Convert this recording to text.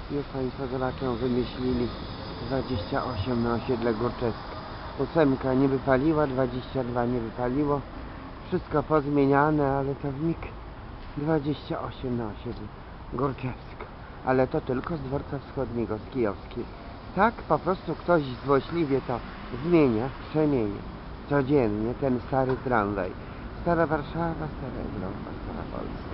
Już Państwo zobaczą, wymyślili 28 na osiedle Górczewskie. 8 nie wypaliła, 22 nie wypaliło. Wszystko pozmieniane, ale to w mig 28 na osiedle Górczewskie. Ale to tylko z dworca wschodniego, z Kijowskiej. Tak po prostu ktoś złośliwie to zmienia, przemienia. Codziennie ten stary tramwaj. Stara Warszawa, stara Europa, stara Polska.